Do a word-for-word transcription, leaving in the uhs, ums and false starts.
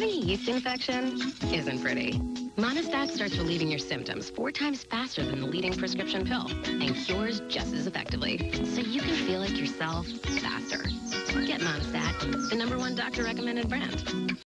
Having a yeast infection isn't pretty. Montistat starts relieving your symptoms four times faster than the leading prescription pill and cures just as effectively, so you can feel like yourself faster. Get Montistat, the number one doctor-recommended brand.